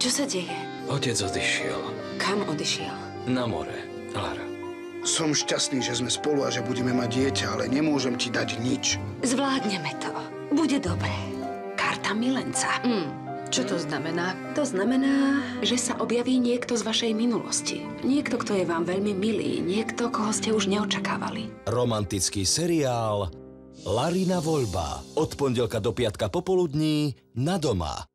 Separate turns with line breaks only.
Čo sa deje?
Otec odišiel.
Kam odišiel?
Na more, Lara.
Som šťastný, že sme spolu a že budeme mať dieťa, ale nemôžem ti dať nič.
Zvládneme to. Bude dobré. Karta milenca.
Čo to znamená?
To znamená, že sa objaví niekto z vašej minulosti. Niekto, kto je vám veľmi milý. Niekto, koho ste už neočakávali.
Romantický seriál Larina voľba. Od pondelka do piatka popoludní na Doma.